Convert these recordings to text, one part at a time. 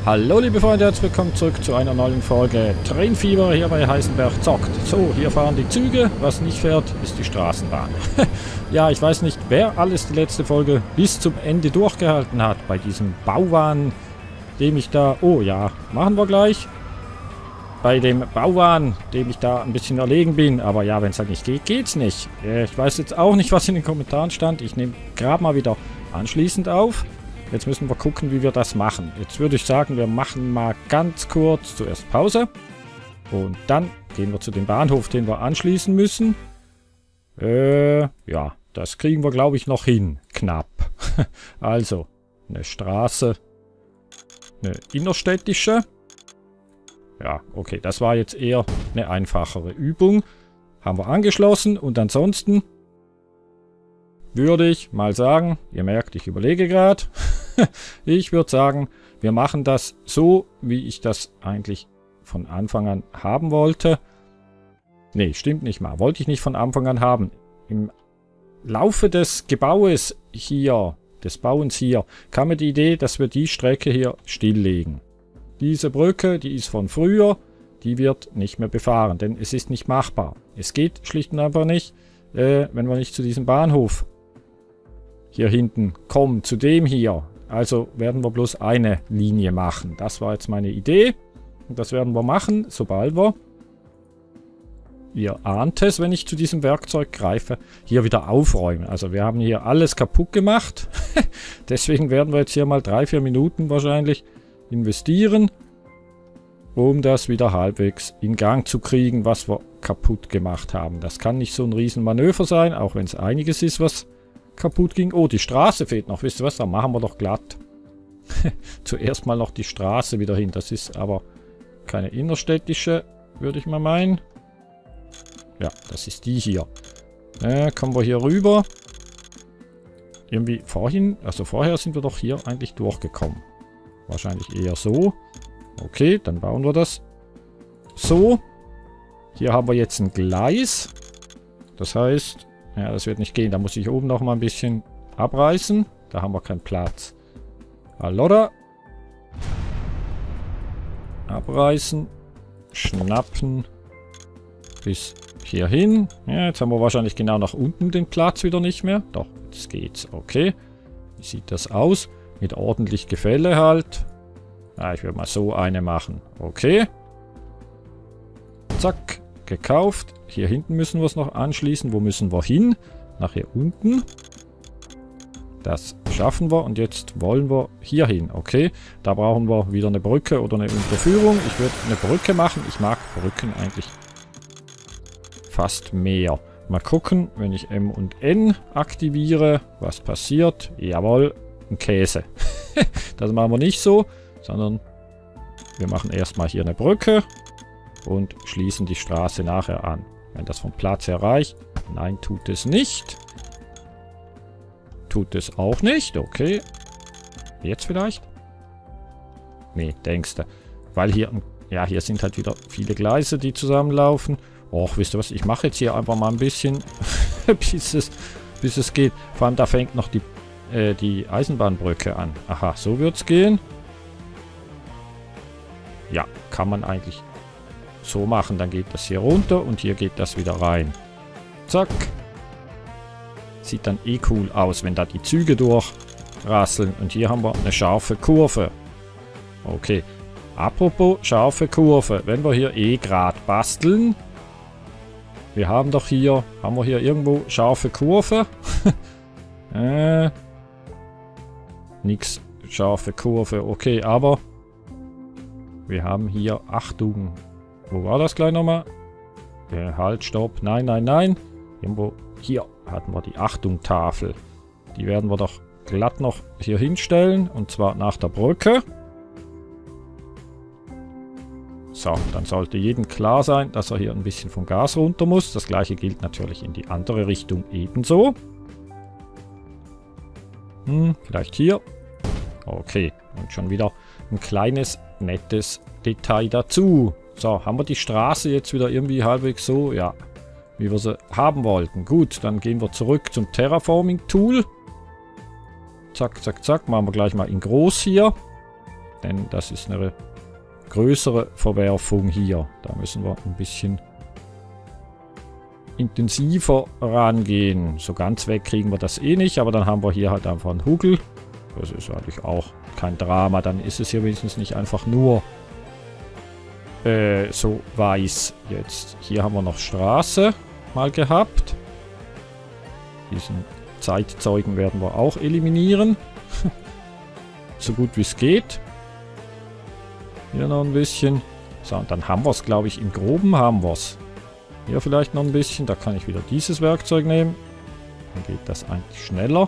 Hallo liebe Freunde, herzlich willkommen zurück zu einer neuen Folge Trainfieber hier bei Heisenberg zockt. So, hier fahren die Züge, was nicht fährt, ist die Straßenbahn. Ja, ich weiß nicht, wer alles die letzte Folge bis zum Ende durchgehalten hat bei diesem Bauwahn, dem ich da... Oh ja, machen wir gleich. Bei dem Bauwahn, dem ich da ein bisschen erlegen bin. Aber ja, wenn es halt nicht geht, geht's nicht. Ich weiß jetzt auch nicht, was in den Kommentaren stand. Ich nehme gerade mal wieder anschließend auf. Jetzt müssen wir gucken, wie wir das machen. Jetzt würde ich sagen, wir machen mal ganz kurz zuerst Pause. Und dann gehen wir zu dem Bahnhof, den wir anschließen müssen. Ja, das kriegen wir, glaube ich, noch hin. Knapp. Also, eine Straße. Eine innerstädtische. Ja, okay, das war jetzt eher eine einfachere Übung. Haben wir angeschlossen und ansonsten würde ich mal sagen, ihr merkt, ich überlege gerade. Ich würde sagen, wir machen das so, wie ich das eigentlich von Anfang an haben wollte. Nee, stimmt nicht mal. Wollte ich nicht von Anfang an haben. Im Laufe des Gebaues hier, des Bauens hier, kam mir die Idee, dass wir die Strecke hier stilllegen. Diese Brücke, die ist von früher, die wird nicht mehr befahren, denn es ist nicht machbar. Es geht schlicht und einfach nicht, wenn wir nicht zu diesem Bahnhof hier hinten kommen, zu dem hier. Also werden wir bloß eine Linie machen. Das war jetzt meine Idee. Und das werden wir machen, sobald wir, ihr ahnt es, wenn ich zu diesem Werkzeug greife, hier wieder aufräumen. Also wir haben hier alles kaputt gemacht. Deswegen werden wir jetzt hier mal 3-4 Minuten wahrscheinlich investieren, um das wieder halbwegs in Gang zu kriegen, was wir kaputt gemacht haben. Das kann nicht so ein Riesenmanöver sein, auch wenn es einiges ist, was kaputt ging. Oh, die Straße fehlt noch. Wisst ihr was? Da machen wir doch glatt. Zuerst mal noch die Straße wieder hin. Das ist aber keine innerstädtische, würde ich mal meinen. Ja, das ist die hier. Kommen wir hier rüber. Irgendwie vorhin, also vorher sind wir doch hier eigentlich durchgekommen. Wahrscheinlich eher so. Okay, dann bauen wir das so. Hier haben wir jetzt ein Gleis. Das heißt, ja, das wird nicht gehen. Da muss ich oben noch mal ein bisschen abreißen. Da haben wir keinen Platz. Allora. Abreißen. Schnappen. Bis hier hin. Ja, jetzt haben wir wahrscheinlich genau nach unten den Platz wieder nicht mehr. Doch, jetzt geht's. Okay. Wie sieht das aus? Mit ordentlich Gefälle halt. Ah, ich würde mal so eine machen. Okay. Zack. Gekauft. Hier hinten müssen wir es noch anschließen. Wo müssen wir hin? Nach hier unten. Das schaffen wir. Und jetzt wollen wir hier hin. Okay. Da brauchen wir wieder eine Brücke oder eine Unterführung. Ich würde eine Brücke machen. Ich mag Brücken eigentlich fast mehr. Mal gucken, wenn ich M und N aktiviere, was passiert. Jawohl, ein Käse. Das machen wir nicht so, sondern wir machen erstmal hier eine Brücke. Und schließen die Straße nachher an. Wenn das vom Platz her reicht. Nein, tut es nicht. Tut es auch nicht. Okay. Jetzt vielleicht? Nee, denkst du. Weil hier, ja, hier sind halt wieder viele Gleise, die zusammenlaufen. Och, wisst ihr was? Ich mache jetzt hier einfach mal ein bisschen, bis es geht. Vor allem, da fängt noch die Eisenbahnbrücke an. Aha, so wird es gehen. Ja, kann man eigentlich so machen, dann geht das hier runter und hier geht das wieder rein. Zack. Sieht dann eh cool aus, wenn da die Züge durchrasseln. Und hier haben wir eine scharfe Kurve. Okay. Apropos scharfe Kurve. Wenn wir hier eh gerade basteln. Wir haben doch hier, haben wir hier irgendwo scharfe Kurve? Nix scharfe Kurve. Okay, aber wir haben hier, Achtung. Wo war das gleich nochmal? Halt, stopp. Nein, nein, nein. Irgendwo hier hatten wir die Achtung-Tafel. Die werden wir doch glatt noch hier hinstellen. Und zwar nach der Brücke. So, dann sollte jedem klar sein, dass er hier ein bisschen vom Gas runter muss. Das gleiche gilt natürlich in die andere Richtung ebenso. Vielleicht hier. Okay, und schon wieder ein kleines, nettes Detail dazu. So, haben wir die Straße jetzt wieder irgendwie halbwegs so, ja, wie wir sie haben wollten. Gut, dann gehen wir zurück zum Terraforming-Tool. Zack, zack, zack, machen wir gleich mal in groß hier. Denn das ist eine größere Verwerfung hier. Da müssen wir ein bisschen intensiver rangehen. So ganz weg kriegen wir das eh nicht, aber dann haben wir hier halt einfach einen Huckel. Das ist eigentlich auch kein Drama. Dann ist es hier wenigstens nicht einfach nur so weiß. Jetzt hier haben wir noch Straße mal gehabt. Diesen Zeitzeugen werden wir auch eliminieren. So gut wie es geht. Hier noch ein bisschen. So, und dann haben wir es, glaube ich, im Groben haben wir es. Hier vielleicht noch ein bisschen. Da kann ich wieder dieses Werkzeug nehmen. Dann geht das eigentlich schneller.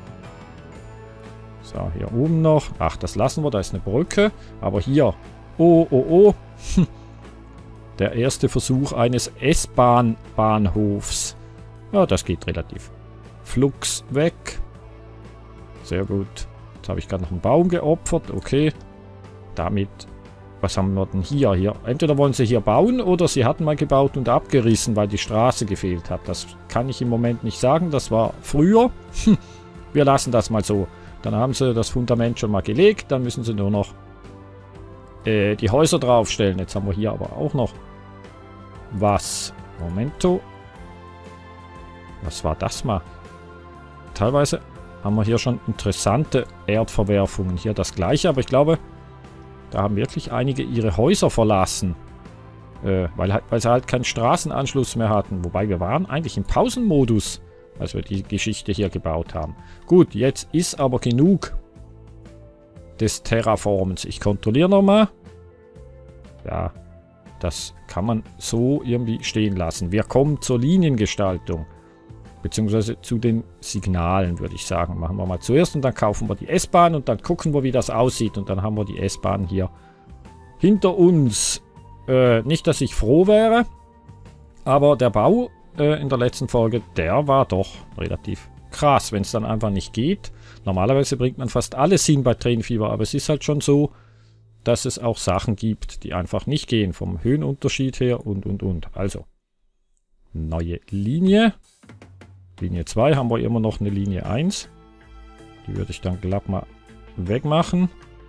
So, hier oben noch. Ach, das lassen wir. Da ist eine Brücke. Aber hier. Oh, oh, oh. Der erste Versuch eines S-Bahn-Bahnhofs. Ja, das geht relativ flugs weg. Sehr gut. Jetzt habe ich gerade noch einen Baum geopfert. Okay. Damit... Was haben wir denn hier? Hier? Entweder wollen sie hier bauen oder sie hatten mal gebaut und abgerissen, weil die Straße gefehlt hat. Das kann ich im Moment nicht sagen. Das war früher. Wir lassen das mal so. Dann haben sie das Fundament schon mal gelegt. Dann müssen sie nur noch die Häuser draufstellen. Jetzt haben wir hier aber auch noch was. Momento. Was war das mal? Teilweise haben wir hier schon interessante Erdverwerfungen. Hier das gleiche, aber ich glaube, da haben wirklich einige ihre Häuser verlassen. Weil sie halt keinen Straßenanschluss mehr hatten. Wobei wir waren eigentlich im Pausenmodus, als wir die Geschichte hier gebaut haben. Gut, jetzt ist aber genug des Terraformens. Ich kontrolliere nochmal. Ja, das kann man so irgendwie stehen lassen. Wir kommen zur Liniengestaltung. Beziehungsweise zu den Signalen, würde ich sagen. Machen wir mal zuerst und dann kaufen wir die S-Bahn und dann gucken wir, wie das aussieht. Und dann haben wir die S-Bahn hier hinter uns. Nicht, dass ich froh wäre, aber der Bau in der letzten Folge, der war doch relativ krass, wenn es dann einfach nicht geht. Normalerweise bringt man fast alles hin bei Train-Fever, aber es ist halt schon so, dass es auch Sachen gibt, die einfach nicht gehen. Vom Höhenunterschied her und. Also, neue Linie. Linie 2 haben wir immer noch eine Linie 1. Die würde ich dann glatt mal wegmachen.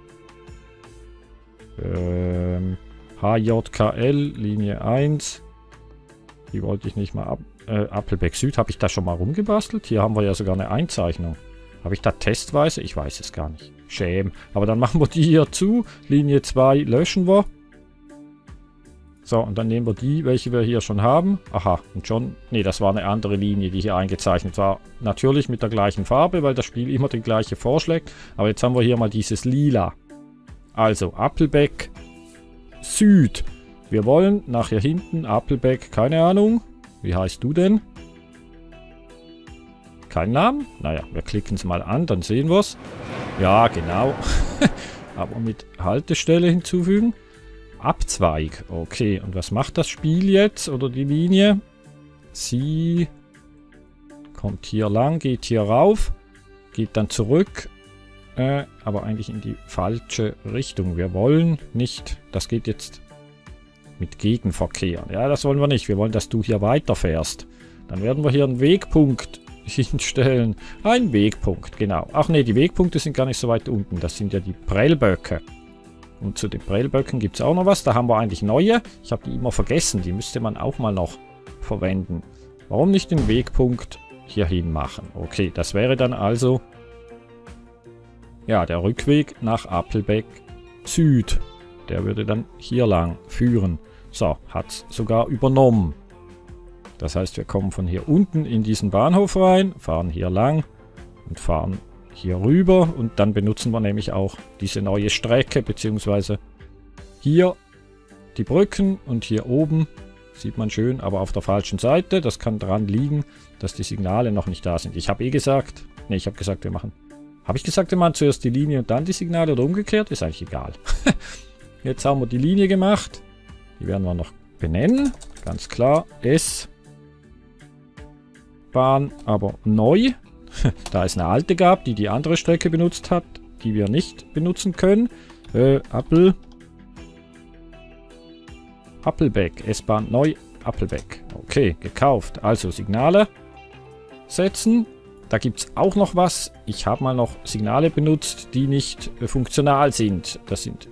HJKL, Linie 1. Die wollte ich nicht mal Appelbeck Süd, habe ich da schon mal rumgebastelt? Hier haben wir ja sogar eine Einzeichnung. Habe ich da testweise? Ich weiß es gar nicht. Schäm. Aber dann machen wir die hier zu. Linie 2 löschen wir. So, und dann nehmen wir die, welche wir hier schon haben. Aha, und schon... Ne, das war eine andere Linie, die hier eingezeichnet war. Natürlich mit der gleichen Farbe, weil das Spiel immer die gleiche vorschlägt. Aber jetzt haben wir hier mal dieses Lila. Also, Appelbeck Süd. Wir wollen nachher hinten Appelbeck, keine Ahnung. Wie heißt du denn? Kein Namen? Naja, wir klicken es mal an, dann sehen wir es. Ja, genau. Aber mit Haltestelle hinzufügen. Abzweig. Okay, und was macht das Spiel jetzt? Oder die Linie? Sie kommt hier lang, geht hier rauf, geht dann zurück. Aber eigentlich in die falsche Richtung. Wir wollen nicht... Das geht jetzt mit Gegenverkehr. Ja, das wollen wir nicht. Wir wollen, dass du hier weiterfährst. Dann werden wir hier einen Wegpunkt hinstellen. Ein Wegpunkt, genau. Ach nee, die Wegpunkte sind gar nicht so weit unten. Das sind ja die Prellböcke. Und zu den Prellböcken gibt es auch noch was. Da haben wir eigentlich neue. Ich habe die immer vergessen. Die müsste man auch mal noch verwenden. Warum nicht den Wegpunkt hierhin machen? Okay, das wäre dann also... Ja, der Rückweg nach Appelbeck Süd. Der würde dann hier lang führen. So, hat es sogar übernommen. Das heißt, wir kommen von hier unten in diesen Bahnhof rein, fahren hier lang und fahren hier rüber. Und dann benutzen wir nämlich auch diese neue Strecke, beziehungsweise hier die Brücken und hier oben sieht man schön, aber auf der falschen Seite. Das kann daran liegen, dass die Signale noch nicht da sind. Ich habe gesagt, ne, ich habe gesagt, wir machen... Habe ich gesagt, wir machen zuerst die Linie und dann die Signale oder umgekehrt? Ist eigentlich egal. Jetzt haben wir die Linie gemacht. Die werden wir noch benennen. Ganz klar. S-Bahn, aber neu. Da es eine alte gab, die die andere Strecke benutzt hat, die wir nicht benutzen können. Appelbeck. S-Bahn neu. Appelbeck. Okay, gekauft. Also Signale setzen. da gibt es auch noch was. Ich habe mal noch Signale benutzt, die nicht funktional sind. Das sind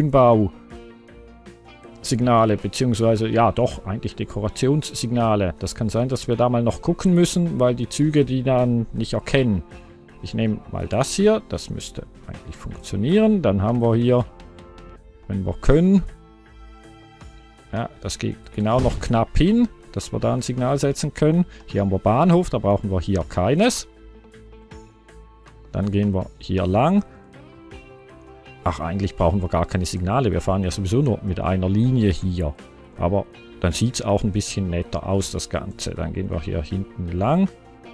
Schönbau-Signale, beziehungsweise, ja doch, eigentlich Dekorationssignale. Das kann sein, dass wir da mal noch gucken müssen, weil die Züge die dann nicht erkennen. Ich nehme mal das hier. Das müsste eigentlich funktionieren. Dann haben wir hier, wenn wir können, ja, das geht genau noch knapp hin, dass wir da ein Signal setzen können. Hier haben wir Bahnhof, da brauchen wir hier keines. Dann gehen wir hier lang. Ach, eigentlich brauchen wir gar keine Signale. Wir fahren ja sowieso nur mit einer Linie hier. Aber dann sieht es auch ein bisschen netter aus, das Ganze. Dann gehen wir hier hinten lang.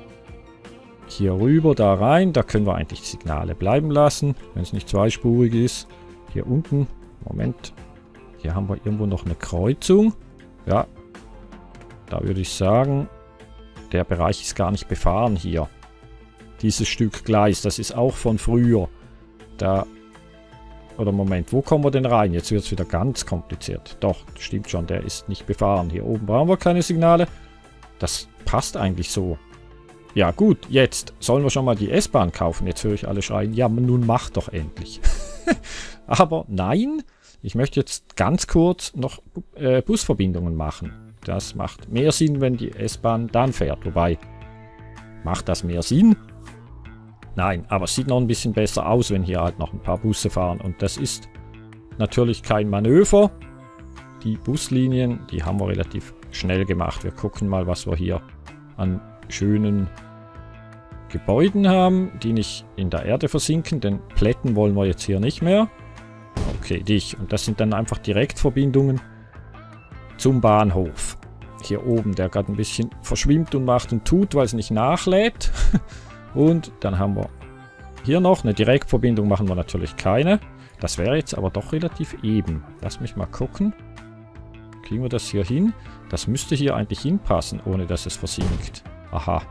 Hier rüber, da rein. Da können wir eigentlich Signale bleiben lassen, wenn es nicht zweispurig ist. Hier unten, Moment. Hier haben wir irgendwo noch eine Kreuzung. Ja, da würde ich sagen, der Bereich ist gar nicht befahren hier. Dieses Stück Gleis, das ist auch von früher. Da, oder Moment, wo kommen wir denn rein? Jetzt wird es wieder ganz kompliziert. Doch, stimmt schon, der ist nicht befahren. Hier oben brauchen wir keine Signale. Das passt eigentlich so. Ja gut, jetzt sollen wir schon mal die S-Bahn kaufen. Jetzt höre ich alle schreien, ja nun mach doch endlich. Aber nein, ich möchte jetzt ganz kurz noch Busverbindungen machen. Das macht mehr Sinn, wenn die S-Bahn dann fährt. Wobei, macht das mehr Sinn? Nein, aber es sieht noch ein bisschen besser aus, wenn hier halt noch ein paar Busse fahren. Und das ist natürlich kein Manöver. Die Buslinien, die haben wir relativ schnell gemacht. Wir gucken mal, was wir hier an schönen Gebäuden haben, die nicht in der Erde versinken. Denn Plätten wollen wir jetzt hier nicht mehr. Okay, dich. Und das sind dann einfach Direktverbindungen zum Bahnhof. Hier oben, der gerade ein bisschen verschwimmt und macht und tut, weil es nicht nachlädt. Und dann haben wir hier noch eine Direktverbindung, machen wir natürlich keine. Das wäre jetzt aber doch relativ eben. Lass mich mal gucken. Kriegen wir das hier hin? Das müsste hier eigentlich hinpassen, ohne dass es versinkt. Aha.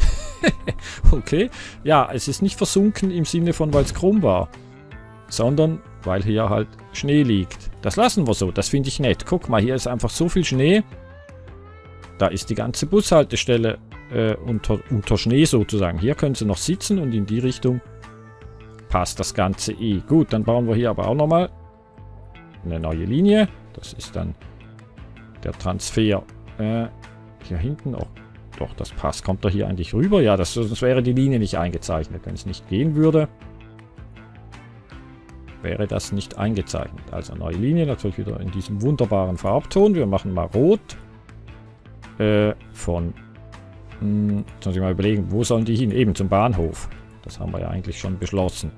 Okay. Ja, es ist nicht versunken im Sinne von, weil es krumm war, sondern weil hier halt Schnee liegt. Das lassen wir so, das finde ich nett. Guck mal, hier ist einfach so viel Schnee. Da ist die ganze Bushaltestelle unter Schnee sozusagen. Hier können sie noch sitzen und in die Richtung passt das Ganze eh. Gut, dann bauen wir hier aber auch nochmal eine neue Linie. Das ist dann der Transfer. Hier hinten auch. Doch, das passt. Kommt er hier eigentlich rüber? Ja, sonst wäre die Linie nicht eingezeichnet. Wenn es nicht gehen würde, wäre das nicht eingezeichnet. Also neue Linie, natürlich wieder in diesem wunderbaren Farbton. Wir machen mal rot. Jetzt muss ich mal überlegen, wo sollen die hin? Eben zum Bahnhof. Das haben wir ja eigentlich schon beschlossen.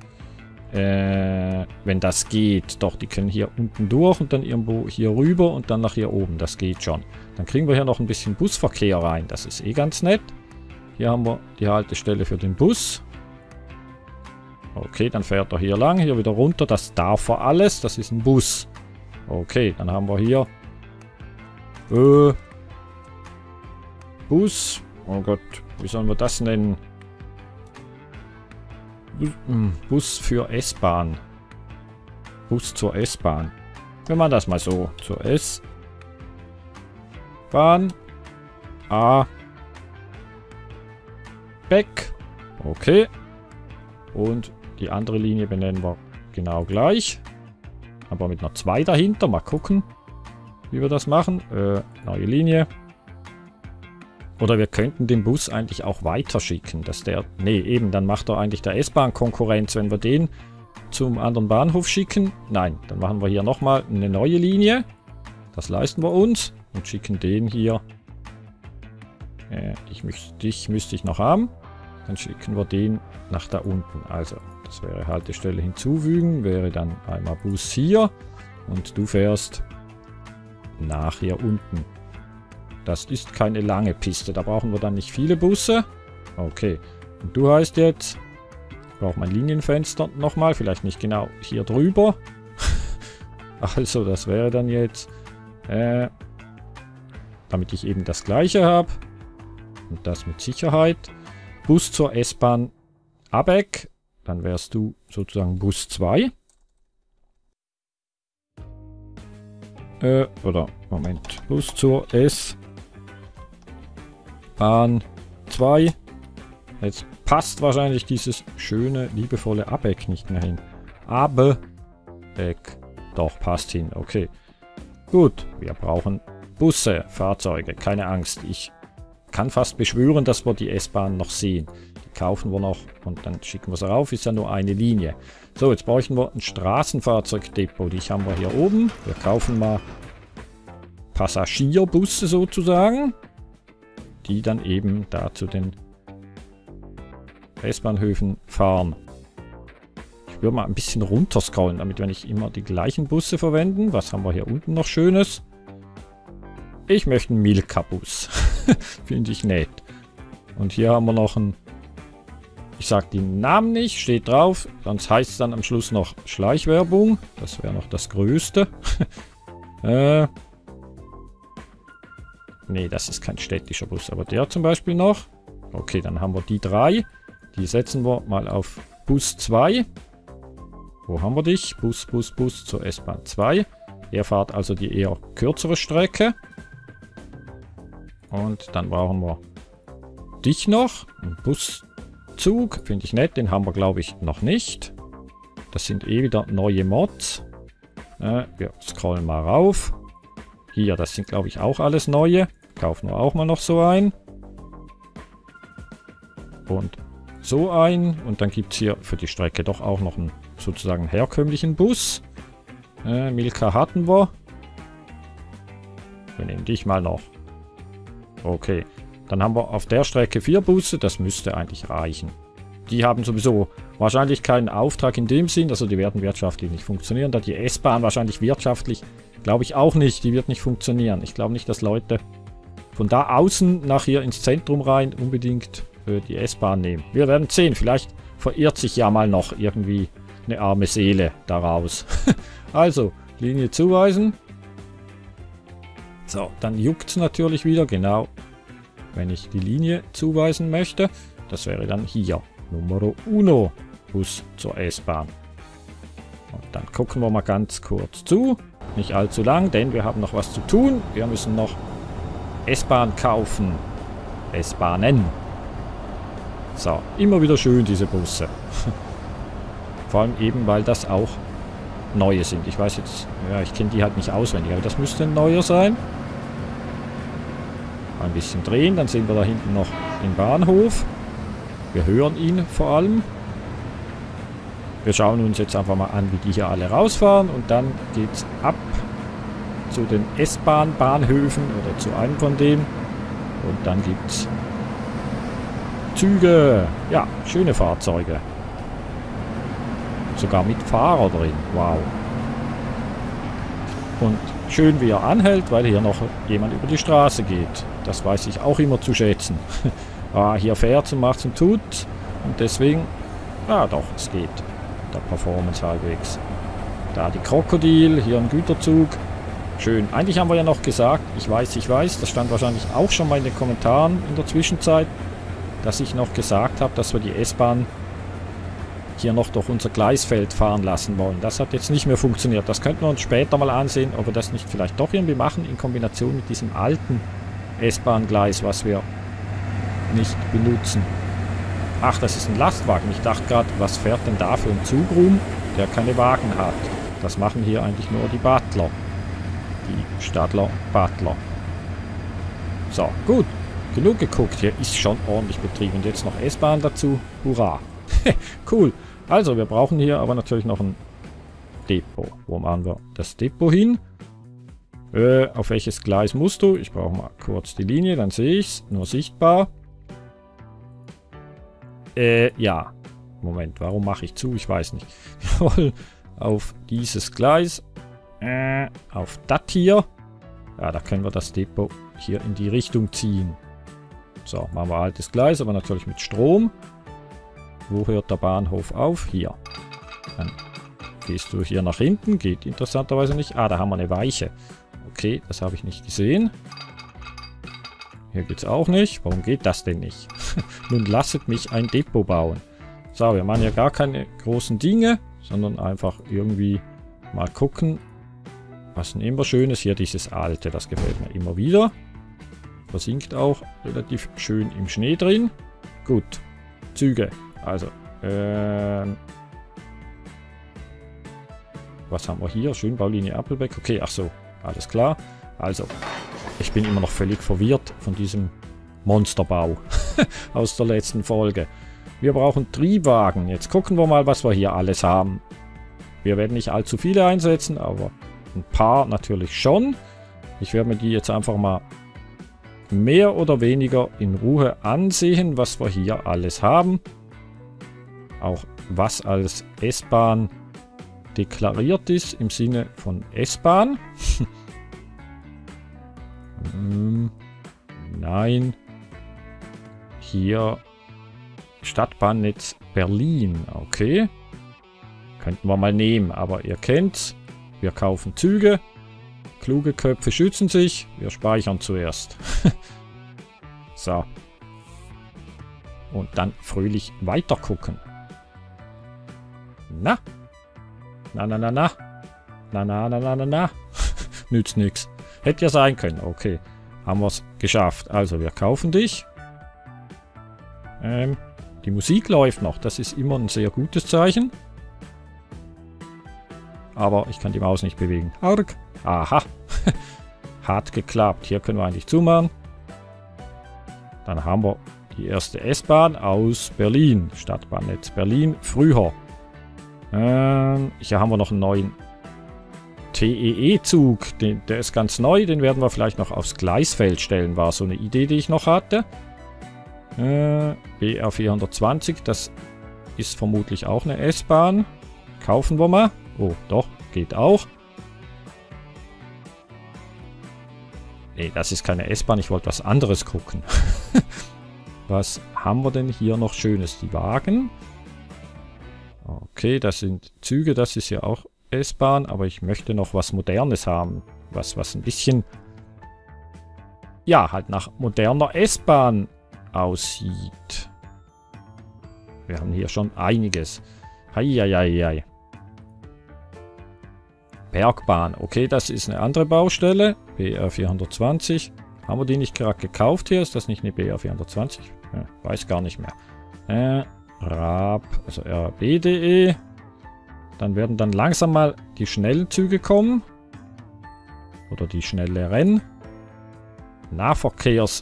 Wenn das geht. Doch, die können hier unten durch und dann irgendwo hier rüber und dann nach hier oben. Das geht schon. Dann kriegen wir hier noch ein bisschen Busverkehr rein. Das ist eh ganz nett. Hier haben wir die Haltestelle für den Bus. Okay, dann fährt er hier lang, hier wieder runter. Das darf er alles. Das ist ein Bus. Okay, dann haben wir hier Bus. Oh Gott, wie sollen wir das nennen? Bus für S-Bahn. Bus zur S-Bahn. Wir machen das mal so. Zur S-Bahn. Back. Okay. Und die andere Linie benennen wir genau gleich. Aber mit einer 2 dahinter. Mal gucken, wie wir das machen. Neue Linie. Oder wir könnten den Bus eigentlich auch weiterschicken, dass der... Nee, eben, dann macht er eigentlich der S-Bahn Konkurrenz, wenn wir den zum anderen Bahnhof schicken. Nein, dann machen wir hier nochmal eine neue Linie. Das leisten wir uns und schicken den hier. Dich müsste ich noch haben. Dann schicken wir den nach da unten. Also, das wäre Haltestelle hinzufügen, wäre dann einmal Bus hier und du fährst nach hier unten. Das ist keine lange Piste, da brauchen wir dann nicht viele Busse. Okay, und du heißt jetzt, ich brauche mein Linienfenster nochmal, vielleicht nicht genau hier drüber. Also das wäre dann jetzt, damit ich eben das gleiche habe. Und das mit Sicherheit. Bus zur S-Bahn Abeck, dann wärst du sozusagen Bus 2. Oder, Moment, Bus zur S-Bahn 2. Jetzt passt wahrscheinlich dieses schöne, liebevolle Abeck nicht mehr hin. Abeck. Doch, passt hin. Okay. Gut, wir brauchen Busse, Fahrzeuge. Keine Angst. Ich kann fast beschwören, dass wir die S-Bahn noch sehen. Die kaufen wir noch und dann schicken wir sie rauf. Ist ja nur eine Linie. So, jetzt bräuchten wir ein Straßenfahrzeugdepot. Die haben wir hier oben. Wir kaufen mal Passagierbusse sozusagen, die dann eben da zu den S-Bahnhöfen fahren. Ich würde mal ein bisschen runterscrollen, damit wir nicht immer die gleichen Busse verwenden. Was haben wir hier unten noch Schönes? Ich möchte einen Milka-Bus. Finde ich nett. Und hier haben wir noch einen... Ich sage den Namen nicht, steht drauf. Sonst heißt es dann am Schluss noch Schleichwerbung. Das wäre noch das Größte. Nee, das ist kein städtischer Bus. Aber der zum Beispiel noch. Okay, dann haben wir die 3. Die setzen wir mal auf Bus 2. Wo haben wir dich? Bus zur S-Bahn 2. Er fährt also die eher kürzere Strecke. Und dann brauchen wir dich noch. Ein Buszug, finde ich nett. Den haben wir, glaube ich, noch nicht. Das sind eh wieder neue Mods. Wir scrollen mal rauf. Hier, das sind, glaube ich, auch alles neue. Kaufen wir auch mal noch so ein. Und so ein. Und dann gibt es hier für die Strecke doch auch noch einen sozusagen herkömmlichen Bus. Milka hatten wir. Wir nehmen dich mal noch. Okay. Dann haben wir auf der Strecke 4 Busse. Das müsste eigentlich reichen. Die haben sowieso wahrscheinlich keinen Auftrag in dem Sinn. Also die werden wirtschaftlich nicht funktionieren. Da die S-Bahn wahrscheinlich wirtschaftlich, glaube ich auch nicht. Die wird nicht funktionieren. Ich glaube nicht, dass Leute von da außen nach hier ins Zentrum rein unbedingt die S-Bahn nehmen. Wir werden sehen. Vielleicht verirrt sich ja mal noch irgendwie eine arme Seele daraus. Also, Linie zuweisen. So, dann juckt es natürlich wieder. Genau, wenn ich die Linie zuweisen möchte. Das wäre dann hier. Numero 1. Bus zur S-Bahn. Und dann gucken wir mal ganz kurz zu. Nicht allzu lang, denn wir haben noch was zu tun. Wir müssen noch S-Bahn kaufen. S-Bahnen. So, immer wieder schön diese Busse. Vor allem eben, weil das auch neue sind. Ich weiß jetzt, ja, ich kenne die halt nicht auswendig, aber das müsste ein neuer sein. Ein bisschen drehen, dann sehen wir da hinten noch den Bahnhof. Wir hören ihn vor allem. Wir schauen uns jetzt einfach mal an, wie die hier alle rausfahren und dann geht's ab zu den S-Bahn-Bahnhöfen oder zu einem von denen. Und dann gibt's Züge. Ja, schöne Fahrzeuge. Sogar mit Fahrer drin. Wow. Und schön, wie er anhält, weil hier noch jemand über die Straße geht. Das weiß ich auch immer zu schätzen. Hier fährt und macht und tut. Und deswegen, ja doch, es geht. Der Performance halbwegs. Da die Krokodil, hier ein Güterzug. Schön. Eigentlich haben wir ja noch gesagt, ich weiß, das stand wahrscheinlich auch schon mal in den Kommentaren in der Zwischenzeit, dass ich noch gesagt habe, dass wir die S-Bahn hier noch durch unser Gleisfeld fahren lassen wollen. Das hat jetzt nicht mehr funktioniert. Das könnten wir uns später mal ansehen, ob wir das nicht vielleicht doch irgendwie machen, in Kombination mit diesem alten S-Bahn-Gleis, was wir nicht benutzen. Ach, das ist ein Lastwagen. Ich dachte gerade, was fährt denn da für ein Zug rum, der keine Wagen hat? Das machen hier eigentlich nur die Butler. Die Stadler Butler. So, gut. Genug geguckt. Hier ist schon ordentlich Betrieb. Und jetzt noch S-Bahn dazu. Hurra. Cool. Also, wir brauchen hier aber natürlich noch ein Depot. Wo machen wir das Depot hin? Auf welches Gleis musst du? Ich brauche mal kurz die Linie, dann sehe ich es. Nur sichtbar. Ja. Moment, warum mache ich zu? Ich weiß nicht. Jawohl. Auf dieses Gleis. Auf das hier. Ja, da können wir das Depot hier in die Richtung ziehen. So, machen wir altes Gleis, aber natürlich mit Strom. Wo hört der Bahnhof auf? Hier. Dann gehst du hier nach hinten. Geht interessanterweise nicht. Ah, da haben wir eine Weiche. Okay, das habe ich nicht gesehen. Hier geht es auch nicht. Warum geht das denn nicht? Nun lasset mich ein Depot bauen. So, wir machen ja gar keine großen Dinge, sondern einfach irgendwie mal gucken. Was denn immer schön ist, hier dieses alte, das gefällt mir immer wieder. Versinkt auch relativ schön im Schnee drin. Gut. Züge. Also, was haben wir hier? Schönbaulinie Appelbeck. Okay, ach so. Alles klar. Also, ich bin immer noch völlig verwirrt von diesem Monsterbau aus der letzten Folge. Wir brauchen Triebwagen. Jetzt gucken wir mal, was wir hier alles haben. Wir werden nicht allzu viele einsetzen, aber ein paar natürlich schon. Ich werde mir die jetzt einfach mal mehr oder weniger in Ruhe ansehen, was wir hier alles haben. Auch was als S-Bahn deklariert ist, im Sinne von S-Bahn. Nein. Hier Stadtbahnnetz Berlin. Okay. Könnten wir mal nehmen, aber ihr kennt's. Wir kaufen Züge. Kluge Köpfe schützen sich. Wir speichern zuerst. So. Und dann fröhlich weiter gucken. Na? Na, na, na, na. Na, na, na, na, na, na. Nützt nix. Hätte ja sein können. Okay. Haben wir es geschafft. Also, wir kaufen dich. Die Musik läuft noch. Das ist immer ein sehr gutes Zeichen. Aber ich kann die Maus nicht bewegen. Arg. Aha. Hat geklappt. Hier können wir eigentlich zumachen. Dann haben wir die erste S-Bahn aus Berlin. Stadtbahnnetz Berlin. Früher. Hier haben wir noch einen neuen TEE-Zug. Der ist ganz neu. Den werden wir vielleicht noch aufs Gleisfeld stellen. War so eine Idee, die ich noch hatte. BR 420. Das ist vermutlich auch eine S-Bahn. Kaufen wir mal. Oh, doch. Geht auch. Nee, das ist keine S-Bahn. Ich wollte was anderes gucken. Was haben wir denn hier noch Schönes? Die Wagen. Okay, das sind Züge. Das ist ja auch S-Bahn. Aber ich möchte noch was Modernes haben. Was ein bisschen... Ja, halt nach moderner S-Bahn aussieht. Wir haben hier schon einiges. Heieiei. Bergbahn. Okay, das ist eine andere Baustelle. BR 420. Haben wir die nicht gerade gekauft hier? Ist das nicht eine BR 420? Ja, weiß gar nicht mehr. RAB, also RAB.de. Dann werden dann langsam mal die schnellen Züge kommen. Oder die schnelleren. Nahverkehrs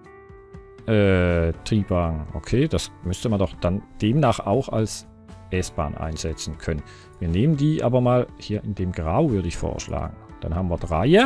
Triebwagen. Okay, das müsste man doch dann demnach auch als S-Bahn einsetzen können. Wir nehmen die aber mal hier in dem Grau, würde ich vorschlagen. Dann haben wir 3.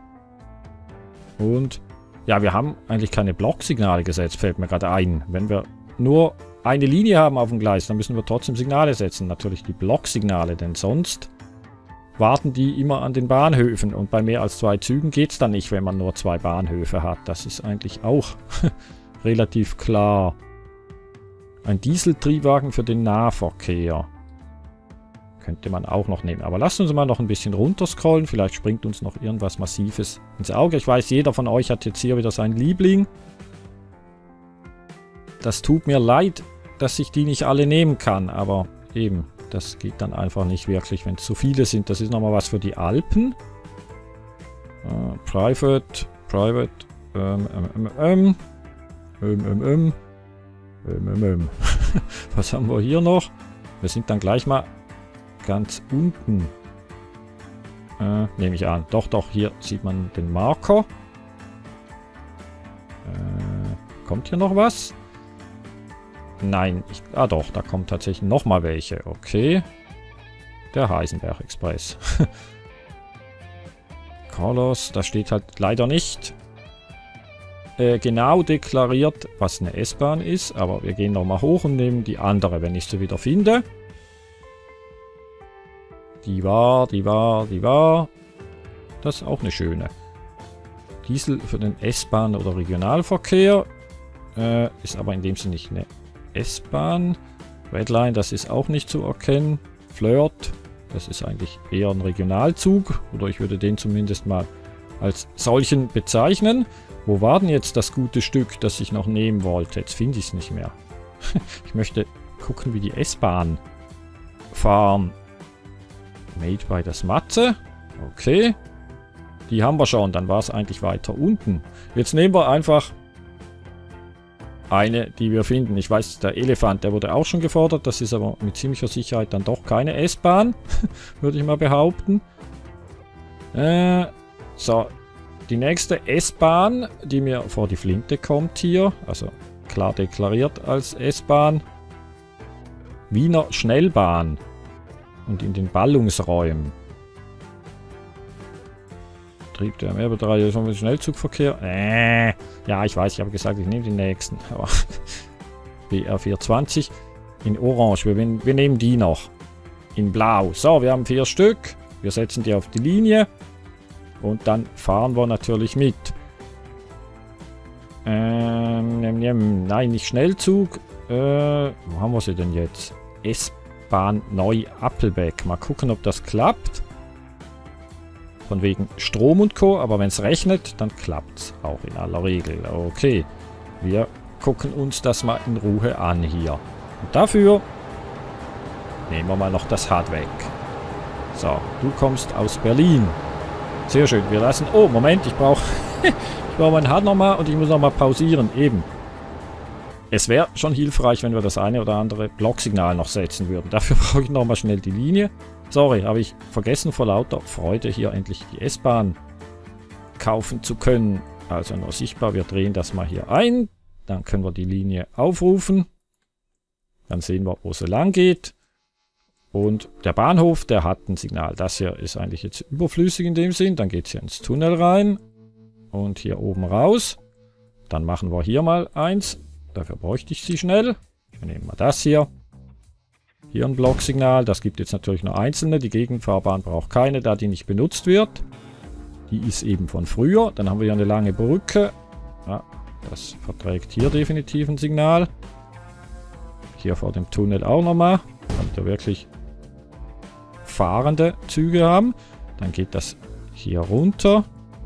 Und ja, wir haben eigentlich keine Blocksignale gesetzt, fällt mir gerade ein. Wenn wir nur eine Linie haben auf dem Gleis, dann müssen wir trotzdem Signale setzen. Natürlich die Blocksignale, denn sonst warten die immer an den Bahnhöfen. Und bei mehr als 2 Zügen geht es dann nicht, wenn man nur 2 Bahnhöfe hat. Das ist eigentlich auch relativ klar. Ein Dieseltriebwagen für den Nahverkehr. Könnte man auch noch nehmen. Aber lasst uns mal noch ein bisschen runterscrollen. Vielleicht springt uns noch irgendwas Massives ins Auge. Ich weiß, jeder von euch hat jetzt hier wieder seinen Liebling. Das tut mir leid, dass ich die nicht alle nehmen kann. Aber eben, das geht dann einfach nicht wirklich, wenn es zu viele sind. Das ist nochmal was für die Alpen. Private. Was haben wir hier noch? Wir sind dann gleich mal ganz unten. Nehme ich an. Doch, hier sieht man den Marker. Kommt hier noch was? Nein. Doch, da kommt tatsächlich noch mal welche. Okay. Der Heisenberg Express. Colors, da steht halt leider nicht genau deklariert, was eine S-Bahn ist, aber wir gehen nochmal hoch und nehmen die andere, wenn ich sie wieder finde. Die war. Das ist auch eine schöne. Diesel für den S-Bahn oder Regionalverkehr. Ist aber in dem Sinne nicht eine S-Bahn. Redline, das ist auch nicht zu erkennen. Flirt, das ist eigentlich eher ein Regionalzug. Oder ich würde den zumindest mal als solchen bezeichnen. Wo war denn jetzt das gute Stück, das ich noch nehmen wollte? Jetzt finde ich es nicht mehr. Ich möchte gucken, wie die S-Bahn fahren. Made by das Matze. Okay. Die haben wir schon. Dann war es eigentlich weiter unten. Jetzt nehmen wir einfach eine, die wir finden. Ich weiß, der Elefant, der wurde auch schon gefordert. Das ist aber mit ziemlicher Sicherheit dann doch keine S-Bahn, würde ich mal behaupten. So, die nächste S-Bahn, die mir vor die Flinte kommt hier, also klar deklariert als S-Bahn. Wiener Schnellbahn. Und in den Ballungsräumen. Betrieb der Mehrbetreiber schon mit Schnellzugverkehr. Ja, ich weiß, ich habe gesagt, ich nehme den nächsten. Aber BR420 in Orange. Wir nehmen die noch. In Blau. So, wir haben 4 Stück. Wir setzen die auf die Linie. Und dann fahren wir natürlich mit. Nein, nicht Schnellzug. Wo haben wir sie denn jetzt? S-Bahn Neu-Appelbeck. Mal gucken, ob das klappt. Von wegen Strom und Co. Aber wenn es rechnet, dann klappt es auch in aller Regel. Okay. Wir gucken uns das mal in Ruhe an hier. Und dafür nehmen wir mal noch das Hard weg. So, du kommst aus Berlin. Sehr schön. Wir lassen... Oh, Moment, ich brauche mein Hard nochmal und ich muss nochmal pausieren. Eben. Es wäre schon hilfreich, wenn wir das eine oder andere Blocksignal noch setzen würden. Dafür brauche ich nochmal schnell die Linie. Sorry, habe ich vergessen vor lauter Freude hier endlich die S-Bahn kaufen zu können. Also nur sichtbar, wir drehen das mal hier ein. Dann können wir die Linie aufrufen. Dann sehen wir, wo sie lang geht. Und der Bahnhof, der hat ein Signal. Das hier ist eigentlich jetzt überflüssig in dem Sinn. Dann geht es hier ins Tunnel rein. Und hier oben raus. Dann machen wir hier mal eins. Dafür bräuchte ich sie schnell. Wir nehmen mal das hier. Hier ein Blocksignal. Das gibt jetzt natürlich nur einzelne. Die Gegenfahrbahn braucht keine, da die nicht benutzt wird. Die ist eben von früher. Dann haben wir hier eine lange Brücke. Ja, das verträgt hier definitiv ein Signal. Hier vor dem Tunnel auch nochmal. Damit wir wirklich fahrende Züge haben. Dann geht das hier runter.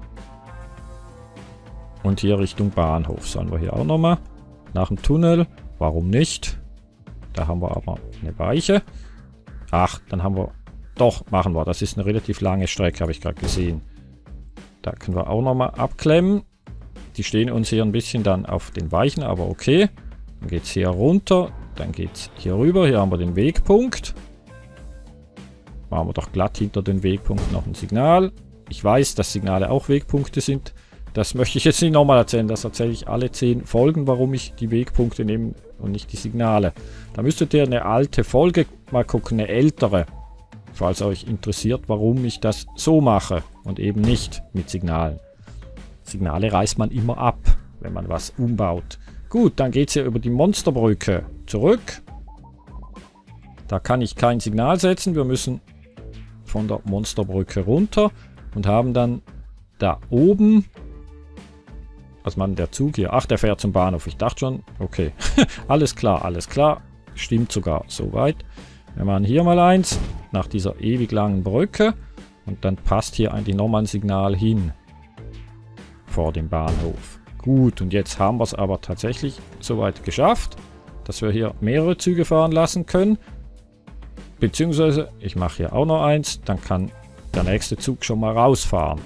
Und hier Richtung Bahnhof. Sollen wir hier auch nochmal. Nach dem Tunnel. Warum nicht? Da haben wir aber eine Weiche. Ach, dann haben wir... Doch, machen wir. Das ist eine relativ lange Strecke, habe ich gerade gesehen. Da können wir auch nochmal abklemmen. Die stehen uns hier ein bisschen dann auf den Weichen, aber okay. Dann geht es hier runter. Dann geht es hier rüber. Hier haben wir den Wegpunkt. Machen wir doch glatt hinter den Wegpunkt noch ein Signal. Ich weiß, dass Signale auch Wegpunkte sind. Das möchte ich jetzt nicht nochmal erzählen. Das erzähle ich alle 10 Folgen, warum ich die Wegpunkte nehme und nicht die Signale. Da müsstet ihr eine alte Folge mal gucken, eine ältere. Falls euch interessiert, warum ich das so mache und eben nicht mit Signalen. Signale reißt man immer ab, wenn man was umbaut. Gut, dann geht es hier über die Monsterbrücke zurück. Da kann ich kein Signal setzen. Wir müssen von der Monsterbrücke runter und haben dann da oben... Was macht denn der Zug hier? Ach, der fährt zum Bahnhof. Ich dachte schon, okay. Alles klar, alles klar. Stimmt sogar soweit. Wir machen hier mal eins nach dieser ewig langen Brücke. Und dann passt hier eigentlich nochmal ein Signal hin. Vor dem Bahnhof. Gut, und jetzt haben wir es aber tatsächlich soweit geschafft, dass wir hier mehrere Züge fahren lassen können. Beziehungsweise, ich mache hier auch noch eins. Dann kann der nächste Zug schon mal rausfahren.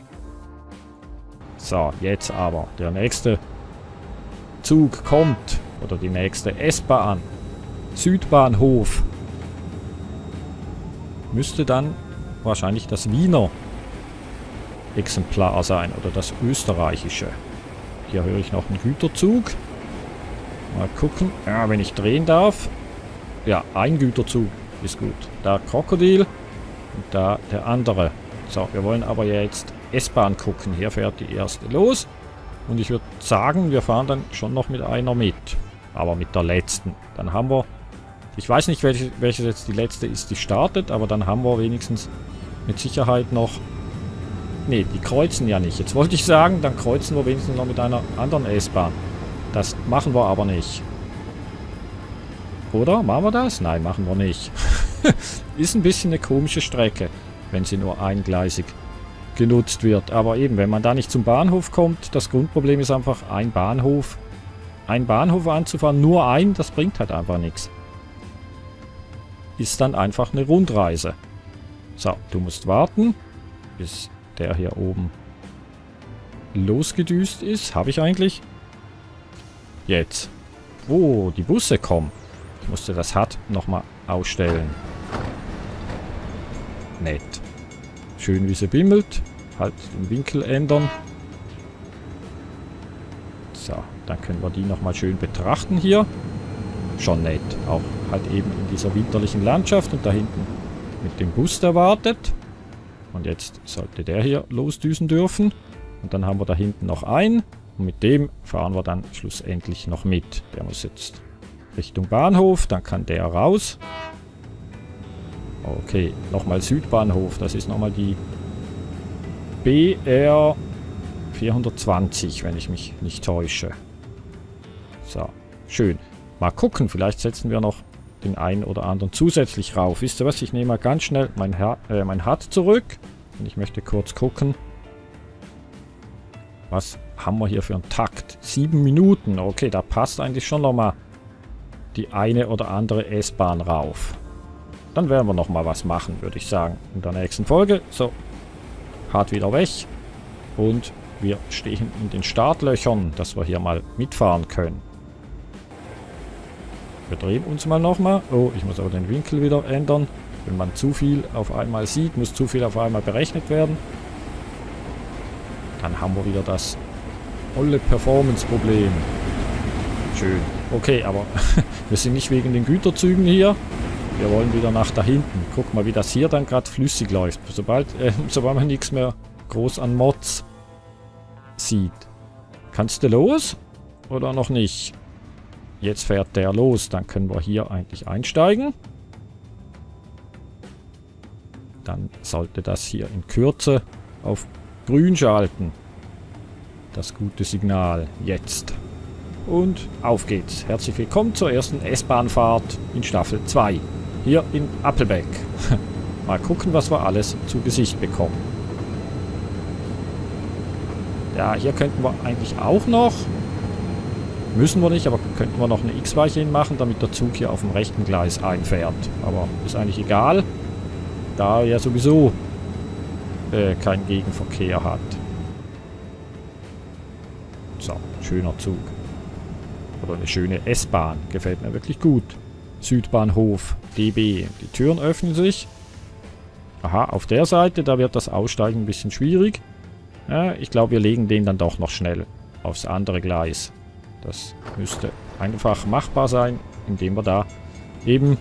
So, jetzt aber. Der nächste Zug kommt. Oder die nächste S-Bahn. Südbahnhof. Müsste dann wahrscheinlich das Wiener Exemplar sein. Oder das österreichische. Hier höre ich noch einen Güterzug. Mal gucken. Ja, wenn ich drehen darf. Ja, ein Güterzug ist gut. Da Krokodil. Und da der andere. So, wir wollen aber jetzt S-Bahn gucken. Hier fährt die erste los. Und ich würde sagen, wir fahren dann schon noch mit einer mit. Aber mit der letzten. Dann haben wir... Ich weiß nicht, welche jetzt die letzte ist, die startet. Aber dann haben wir wenigstens mit Sicherheit noch... Ne, die kreuzen ja nicht. Jetzt wollte ich sagen, dann kreuzen wir wenigstens noch mit einer anderen S-Bahn. Das machen wir aber nicht. Oder? Machen wir das? Nein, machen wir nicht. Ist ein bisschen eine komische Strecke, wenn sie nur eingleisig genutzt wird. Aber eben, wenn man da nicht zum Bahnhof kommt, das Grundproblem ist einfach, ein Bahnhof anzufahren, nur ein, das bringt halt einfach nichts. Ist dann einfach eine Rundreise. So, du musst warten, bis der hier oben losgedüst ist. Habe ich eigentlich? Jetzt. Oh, die Busse kommen. Ich musste das HUD nochmal ausstellen. Nett. Schön, wie sie bimmelt. Halt den Winkel ändern. So, dann können wir die nochmal schön betrachten hier. Schon nett. Auch halt eben in dieser winterlichen Landschaft. Und da hinten mit dem Bus, der wartet. Und jetzt sollte der hier losdüsen dürfen. Und dann haben wir da hinten noch einen. Und mit dem fahren wir dann schlussendlich noch mit. Der muss jetzt Richtung Bahnhof. Dann kann der raus. Okay, nochmal Südbahnhof. Das ist nochmal die BR 420, wenn ich mich nicht täusche. So, schön. Mal gucken, vielleicht setzen wir noch den einen oder anderen zusätzlich rauf. Wisst ihr was, ich nehme mal ganz schnell mein HUD zurück. Und ich möchte kurz gucken. Was haben wir hier für einen Takt? 7 Minuten. Okay, da passt eigentlich schon nochmal die eine oder andere S-Bahn rauf. Dann werden wir nochmal was machen, würde ich sagen. In der nächsten Folge. So, HUD wieder weg. Und wir stehen in den Startlöchern, dass wir hier mal mitfahren können. Wir drehen uns mal nochmal. Oh, ich muss aber den Winkel wieder ändern. Wenn man zu viel auf einmal sieht, muss zu viel auf einmal berechnet werden. Dann haben wir wieder das volle Performance-Problem. Schön. Okay, aber wir sind nicht wegen den Güterzügen hier. Wir wollen wieder nach da hinten. Guck mal, wie das hier dann gerade flüssig läuft. Sobald man nichts mehr groß an Mods sieht. Kannst du los? Oder noch nicht? Jetzt fährt der los. Dann können wir hier eigentlich einsteigen. Dann sollte das hier in Kürze auf grün schalten. Das gute Signal. Jetzt. Und auf geht's. Herzlich willkommen zur ersten S-Bahn-Fahrt in Staffel 2. Hier in Appelbeck. Mal gucken, was wir alles zu Gesicht bekommen. Ja, hier könnten wir eigentlich auch noch. Müssen wir nicht, aber könnten wir noch eine X-Weiche hinmachen, damit der Zug hier auf dem rechten Gleis einfährt. Aber ist eigentlich egal, da er ja sowieso keinen Gegenverkehr hat. So, schöner Zug. Oder eine schöne S-Bahn. Gefällt mir wirklich gut. Südbahnhof DB. Die Türen öffnen sich. Aha, auf der Seite, da wird das Aussteigen ein bisschen schwierig. Ja, ich glaube, wir legen den dann doch noch schnell aufs andere Gleis. Das müsste einfach machbar sein, indem wir da eben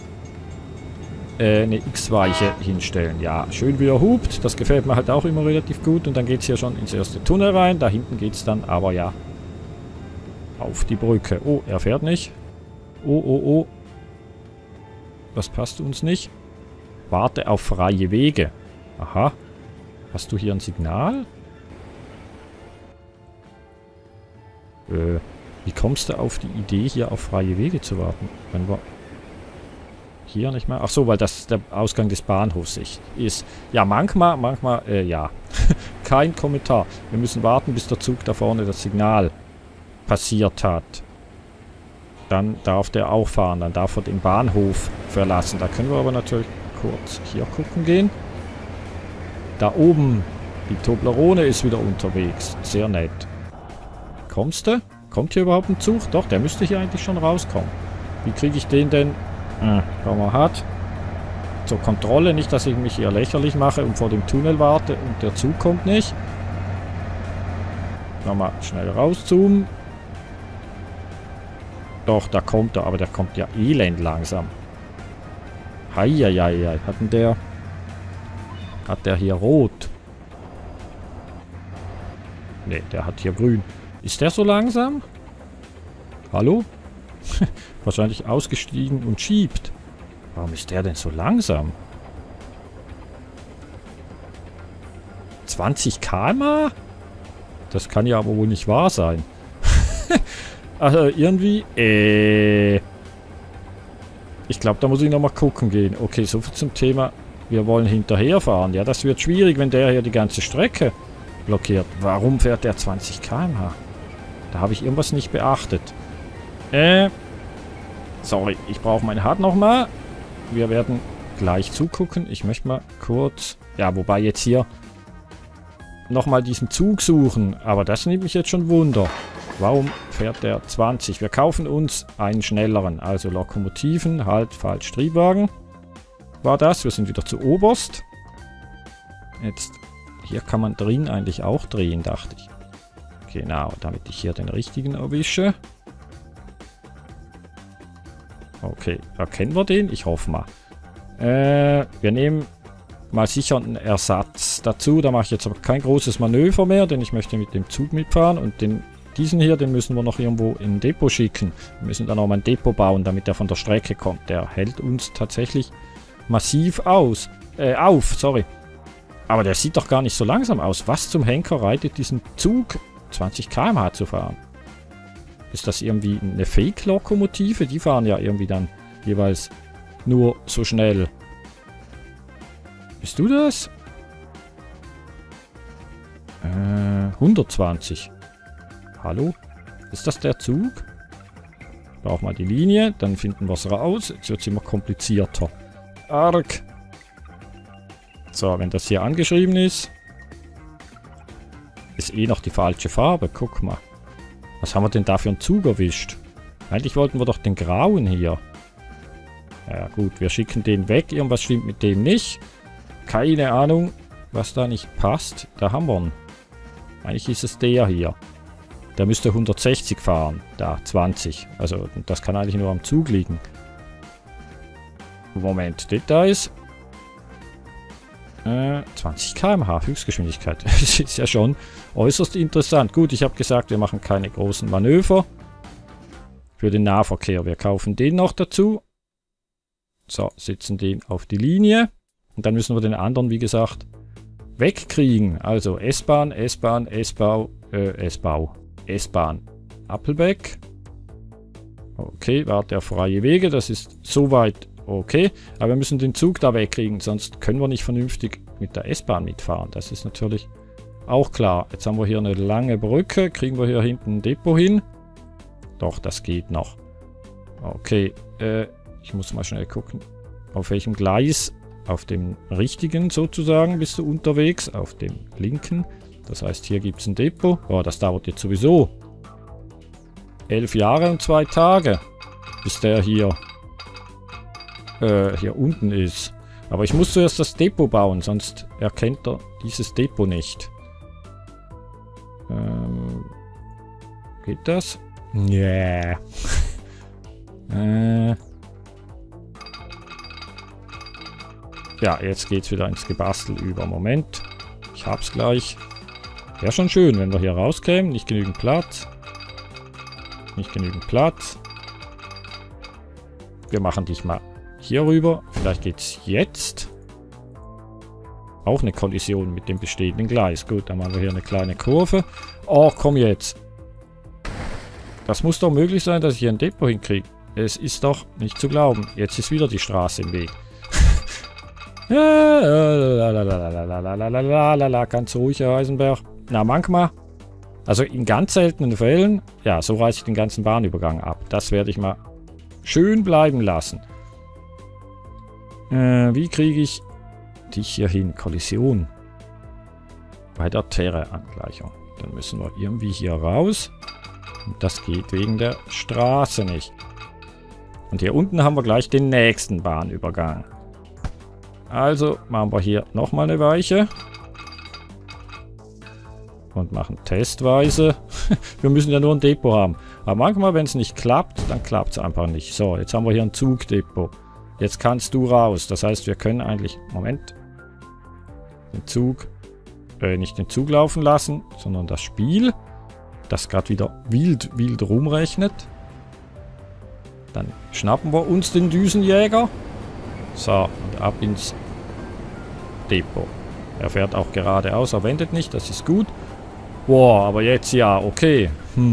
eine X-Weiche hinstellen. Ja, schön wie er hupt. Das gefällt mir halt auch immer relativ gut. Und dann geht es hier schon ins erste Tunnel rein. Da hinten geht es dann aber ja auf die Brücke. Oh, er fährt nicht. Oh, oh, oh. Das passt uns nicht. Warte auf freie Wege. Aha. Hast du hier ein Signal? Wie kommst du auf die Idee, hier auf freie Wege zu warten? Wenn wir hier nicht mehr... Ach so, weil das der Ausgang des Bahnhofs ist. Ja, manchmal, ja. Kein Kommentar. Wir müssen warten, bis der Zug da vorne das Signal passiert hat. Dann darf der auch fahren. Dann darf er den Bahnhof verlassen. Da können wir aber natürlich kurz hier gucken gehen. Da oben, die Toblerone ist wieder unterwegs. Sehr nett. Kommst du? Kommt hier überhaupt ein Zug? Doch, der müsste hier eigentlich schon rauskommen. Wie kriege ich den denn? Wenn man hat. Zur Kontrolle. Nicht, dass ich mich hier lächerlich mache und vor dem Tunnel warte und der Zug kommt nicht. Nochmal schnell rauszoomen. Doch, da kommt er. Aber der kommt ja elend langsam. Heieiei. Hat der hier rot? Ne, der hat hier grün. Ist der so langsam? Hallo? Wahrscheinlich ausgestiegen und schiebt. Warum ist der denn so langsam? 20 km/h? Das kann ja aber wohl nicht wahr sein. Also irgendwie... Ich glaube, da muss ich nochmal gucken gehen. Okay, soviel zum Thema. Wir wollen hinterherfahren. Ja, das wird schwierig, wenn der hier die ganze Strecke blockiert. Warum fährt der 20 km/h? Da habe ich irgendwas nicht beachtet. Sorry, ich brauche mein HUD nochmal. Wir werden gleich zugucken. Ich möchte mal kurz... Ja, wobei jetzt hier nochmal diesen Zug suchen. Aber das nimmt mich jetzt schon Wunder. Warum fährt der 20? Wir kaufen uns einen schnelleren. Also Lokomotiven, halt, falsch, Triebwagen. War das. Wir sind wieder zu oberst. Jetzt, hier kann man drin eigentlich auch drehen, dachte ich. Genau, damit ich hier den richtigen erwische. Okay, erkennen wir den? Ich hoffe mal. Wir nehmen mal sicher einen Ersatz dazu. Da mache ich jetzt aber kein großes Manöver mehr, denn ich möchte mit dem Zug mitfahren. Und diesen hier, den müssen wir noch irgendwo in ein Depot schicken. Wir müssen dann auch mal ein Depot bauen, damit der von der Strecke kommt. Der hält uns tatsächlich massiv auf, sorry. Aber der sieht doch gar nicht so langsam aus. Was zum Henker reitet diesen Zug 20 km/h zu fahren? Ist das irgendwie eine Fake-Lokomotive? Die fahren ja irgendwie dann jeweils nur so schnell. Bist du das? 120. Hallo? Ist das der Zug? Brauchen wir die Linie, dann finden wir es raus. Jetzt wird es immer komplizierter. Arg. So, wenn das hier angeschrieben ist. Ist eh noch die falsche Farbe. Guck mal. Was haben wir denn da für einen Zug erwischt? Eigentlich wollten wir doch den grauen hier. Ja gut, wir schicken den weg. Irgendwas stimmt mit dem nicht. Keine Ahnung, was da nicht passt. Da haben wir ihn. Eigentlich ist es der hier. Der müsste 160 fahren. Da, 20. Also das kann eigentlich nur am Zug liegen. Moment, Details. 20 km/h Höchstgeschwindigkeit. Das ist ja schon äußerst interessant. Gut, ich habe gesagt, wir machen keine großen Manöver. Für den Nahverkehr. Wir kaufen den noch dazu. So, setzen den auf die Linie. Und dann müssen wir den anderen, wie gesagt, wegkriegen. Also S-Bahn, S-Bahn, S-Bau, S-Bahn. Appelbeck. Okay, warte auf freie Wege. Das ist soweit okay. Aber wir müssen den Zug da wegkriegen, sonst können wir nicht vernünftig mit der S-Bahn mitfahren. Das ist natürlich auch klar. Jetzt haben wir hier eine lange Brücke. Kriegen wir hier hinten ein Depot hin? Doch, das geht noch. Okay, ich muss mal schnell gucken, auf welchem Gleis. Auf dem richtigen sozusagen bist du unterwegs, auf dem linken. Das heißt, hier gibt es ein Depot. Oh, das dauert jetzt sowieso 11 Jahre und 2 Tage, bis der hier unten ist. Aber ich muss zuerst das Depot bauen, sonst erkennt er dieses Depot nicht. Geht das? Yeah. Ja, jetzt geht's wieder ins Gebastel über. Moment. Ich hab's gleich. Wäre schon schön, wenn wir hier rauskämen. Nicht genügend Platz. Nicht genügend Platz. Wir machen dich mal hier rüber. Vielleicht geht's jetzt. Auch eine Kollision mit dem bestehenden Gleis. Gut, dann machen wir hier eine kleine Kurve. Oh, komm jetzt. Das muss doch möglich sein, dass ich hier ein Depot hinkriege. Es ist doch nicht zu glauben. Jetzt ist wieder die Straße im Weg. Ganz ruhig, Herr Heisenberg. Na, manchmal. Also in ganz seltenen Fällen. Ja, so reiße ich den ganzen Bahnübergang ab. Das werde ich mal schön bleiben lassen. Wie kriege ich dich hier hin? Kollision. Bei der Terre-Angleichung. Dann müssen wir irgendwie hier raus. Und das geht wegen der Straße nicht. Und hier unten haben wir gleich den nächsten Bahnübergang. Also machen wir hier nochmal eine Weiche. Und machen testweise. Wir müssen ja nur ein Depot haben. Aber manchmal, wenn es nicht klappt, dann klappt es einfach nicht. So, jetzt haben wir hier ein Zugdepot. Jetzt kannst du raus. Das heißt, wir können eigentlich... Moment. Den Zug... nicht den Zug laufen lassen, sondern das Spiel. Das gerade wieder wild rumrechnet. Dann schnappen wir uns den Düsenjäger. So, und ab ins Depot. Er fährt auch geradeaus, er wendet nicht, das ist gut. Boah, aber jetzt ja, okay.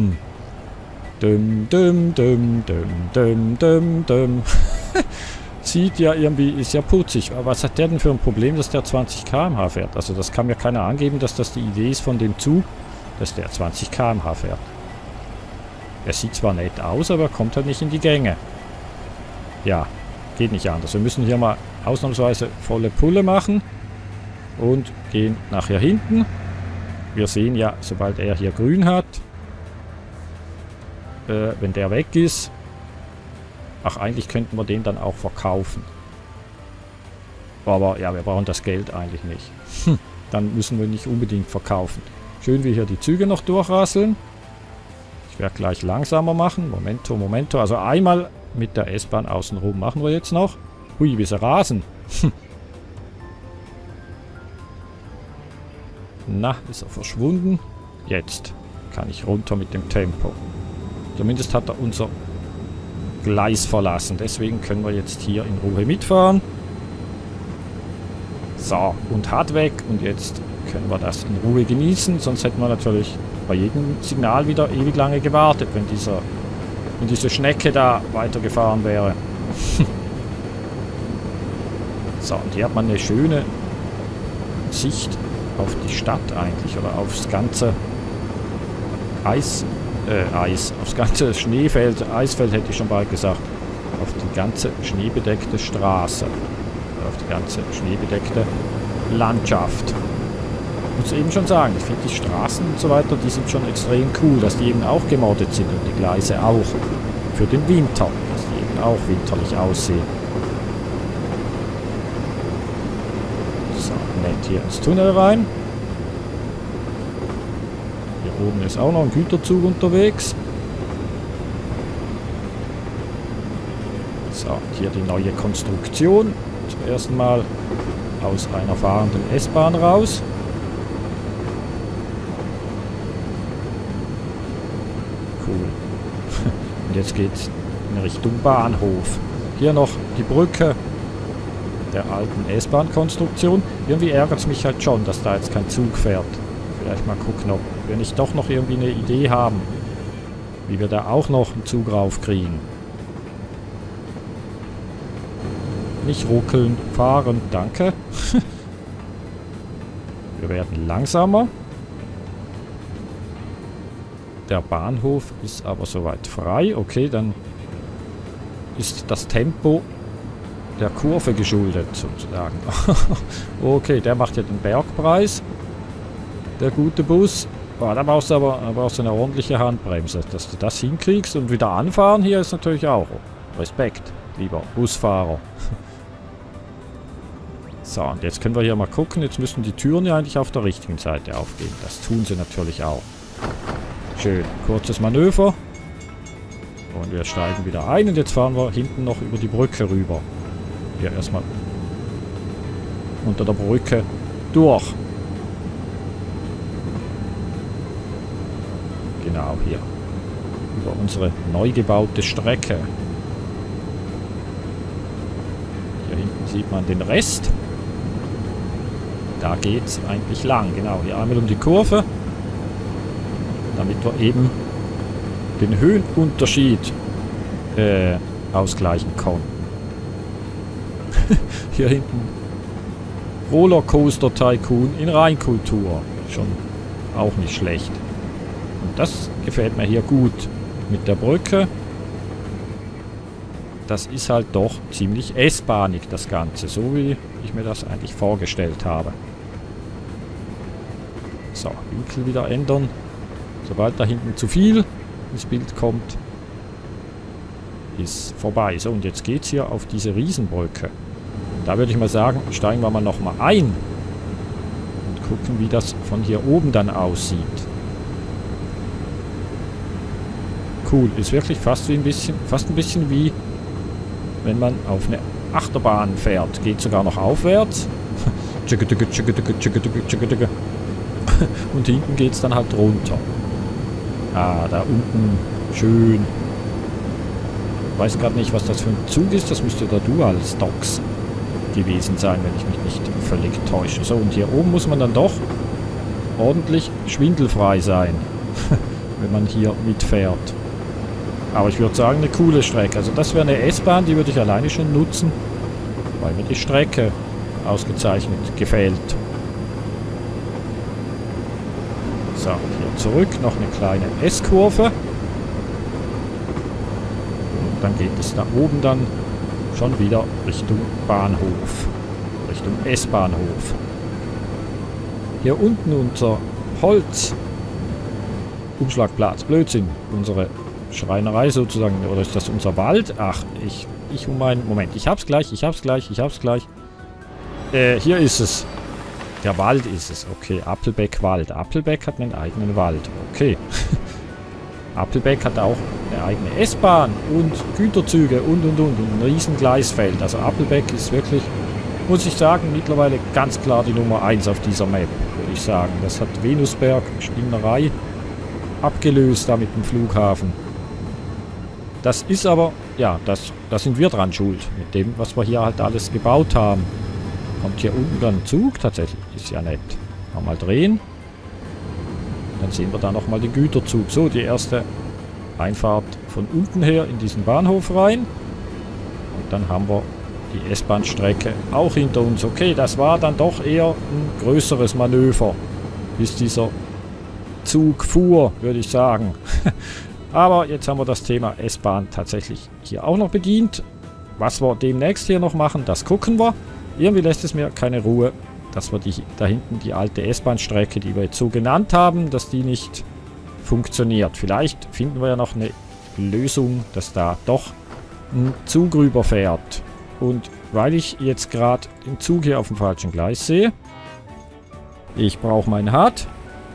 Sieht ja irgendwie, ist ja putzig. Aber was hat der denn für ein Problem, dass der 20 km/h fährt? Also das kann mir keiner angeben, dass das die Idee ist von dem Zug, dass der 20 km/h fährt. Er sieht zwar nett aus, aber er kommt halt nicht in die Gänge. Ja, geht nicht anders. Wir müssen hier mal ausnahmsweise volle Pulle machen. Und gehen nachher hinten. Wir sehen ja, sobald er hier grün hat, wenn der weg ist... Ach, eigentlich könnten wir den dann auch verkaufen. Aber ja, wir brauchen das Geld eigentlich nicht. Dann müssen wir nicht unbedingt verkaufen. Schön, wie hier die Züge noch durchrasseln. Ich werde gleich langsamer machen. Momento, Momento. Also einmal mit der S-Bahn außenrum machen wir jetzt noch. Hui, wie sie rasen. Na, ist er verschwunden? Jetzt kann ich runter mit dem Tempo. Zumindest hat er unser Gleis verlassen. Deswegen können wir jetzt hier in Ruhe mitfahren. So, und hart weg. Und jetzt können wir das in Ruhe genießen. Sonst hätten wir natürlich bei jedem Signal wieder ewig lange gewartet, wenn diese Schnecke da weitergefahren wäre. So, und hier hat man eine schöne Sicht auf die Stadt eigentlich. Oder aufs ganze aufs ganze Schneefeld, Eisfeld hätte ich schon bald gesagt, auf die ganze schneebedeckte Straße, auf die ganze schneebedeckte Landschaft. Ich muss eben schon sagen, ich finde die Straßen und so weiter, die sind schon extrem cool, dass die eben auch gemoddet sind und die Gleise auch für den Winter, dass die eben auch winterlich aussehen. So, nett hier ins Tunnel rein. Oben ist auch noch ein Güterzug unterwegs. So, hier die neue Konstruktion. Zum ersten Mal aus einer fahrenden S-Bahn raus. Cool. Und jetzt geht's in Richtung Bahnhof. Hier noch die Brücke der alten S-Bahn-Konstruktion. Irgendwie ärgert es mich halt schon, dass da jetzt kein Zug fährt. Vielleicht mal gucken, ob wir nicht doch noch irgendwie eine Idee haben, wie wir da auch noch einen Zug raufkriegen. Nicht ruckeln, fahren, danke. Wir werden langsamer. Der Bahnhof ist aber soweit frei. Okay, dann ist das Tempo der Kurve geschuldet, sozusagen. Okay, der macht ja den Bergpreis. Der gute Bus. Oh, da brauchst du aber eine ordentliche Handbremse, dass du das hinkriegst. Und wieder anfahren hier ist natürlich auch Respekt, lieber Busfahrer. So, und jetzt können wir hier mal gucken. Jetzt müssen die Türen ja eigentlich auf der richtigen Seite aufgehen. Das tun sie natürlich auch. Schön. Kurzes Manöver. Und wir steigen wieder ein. Und jetzt fahren wir hinten noch über die Brücke rüber. Hier erstmal unter der Brücke durch. Genau, hier. Über unsere neu gebaute Strecke. Hier hinten sieht man den Rest. Da geht es eigentlich lang. Genau, hier einmal um die Kurve. Damit wir eben den Höhenunterschied ausgleichen konnten. Hier hinten Rollercoaster Tycoon in Reinkultur. Schon auch nicht schlecht. Und das gefällt mir hier gut mit der Brücke. Das ist halt doch ziemlich S-bahnig, das Ganze. So wie ich mir das eigentlich vorgestellt habe. So, Winkel wieder ändern. Sobald da hinten zu viel ins Bild kommt, ist vorbei. So, und jetzt geht es hier auf diese Riesenbrücke. Da würde ich mal sagen, steigen wir mal nochmal ein. Und gucken, wie das von hier oben dann aussieht. Cool, ist wirklich fast ein bisschen wie wenn man auf eine Achterbahn fährt. Geht sogar noch aufwärts. Und hinten geht es dann halt runter. Ah, da unten schön. Ich weiß gerade nicht, was das für ein Zug ist. Das müsste der Dual-Stocks gewesen sein, wenn ich mich nicht völlig täusche. So, und hier oben muss man dann doch ordentlich schwindelfrei sein, wenn man hier mitfährt. Aber ich würde sagen, eine coole Strecke. Also das wäre eine S-Bahn, die würde ich alleine schon nutzen, weil mir die Strecke ausgezeichnet gefällt. So, hier zurück, noch eine kleine S-Kurve. Und dann geht es da oben dann schon wieder Richtung Bahnhof. Richtung S-Bahnhof. Hier unten unser Holz. Umschlagplatz. Blödsinn. Unsere Schreinerei sozusagen. Oder ist das unser Wald? Ach, ich um meinen... Moment, ich hab's gleich. Hier ist es. Der Wald ist es. Okay, Appelbeck-Wald. Appelbeck hat einen eigenen Wald. Okay. Appelbeck hat auch eine eigene S-Bahn und Güterzüge und. Ein riesen Gleisfeld. Also Appelbeck ist wirklich, muss ich sagen, mittlerweile ganz klar die Nummer 1 auf dieser Map, würde ich sagen. Das hat Venusberg, Spinnerei abgelöst da mit dem Flughafen. Das ist aber, ja, da sind wir dran schuld. Mit dem, was wir hier halt alles gebaut haben. Kommt hier unten dann ein Zug, tatsächlich. Ist ja nett. Mal drehen. Dann sehen wir da nochmal den Güterzug. So, die erste Einfahrt von unten her in diesen Bahnhof rein. Und dann haben wir die S-Bahn-Strecke auch hinter uns. Okay, das war dann doch eher ein größeres Manöver, bis dieser Zug fuhr, würde ich sagen. Aber jetzt haben wir das Thema S-Bahn tatsächlich hier auch noch bedient. Was wir demnächst hier noch machen, das gucken wir. Irgendwie lässt es mir keine Ruhe, dass wir da hinten die alte S-Bahn-Strecke, die wir jetzt so genannt haben, dass die nicht funktioniert. Vielleicht finden wir ja noch eine Lösung, dass da doch ein Zug rüberfährt. Und weil ich jetzt gerade den Zug hier auf dem falschen Gleis sehe, ich brauche mein HUD.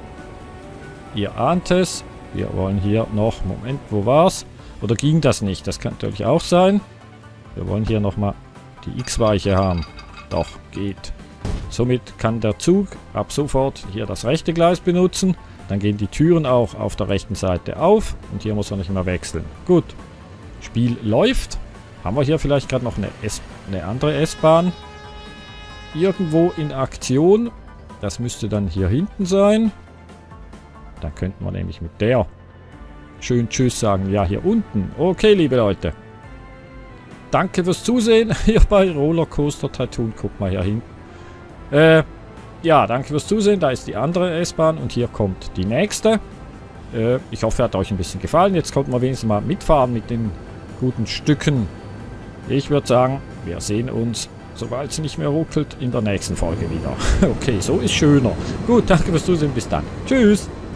Ihr ahnt es. Wir wollen hier noch... Moment, wo war's? Oder ging das nicht? Das kann natürlich auch sein. Wir wollen hier nochmal die X-Weiche haben. Doch, geht. Somit kann der Zug ab sofort hier das rechte Gleis benutzen. Dann gehen die Türen auch auf der rechten Seite auf. Und hier muss er nicht mehr wechseln. Gut. Spiel läuft. Haben wir hier vielleicht gerade noch eine andere S-Bahn irgendwo in Aktion. Das müsste dann hier hinten sein. Dann könnten wir nämlich mit der schön Tschüss sagen. Ja, hier unten. Okay, liebe Leute. Danke fürs Zusehen hier bei Rollercoaster Tycoon. Guck mal hier hin. Ja, danke fürs Zusehen. Da ist die andere S-Bahn und hier kommt die nächste. Ich hoffe, hat euch ein bisschen gefallen. Jetzt konnten wir wenigstens mal mitfahren mit den guten Stücken. Ich würde sagen, wir sehen uns, sobald es nicht mehr ruckelt, in der nächsten Folge wieder. Okay, so ist schöner. Gut, danke fürs Zusehen. Bis dann. Tschüss.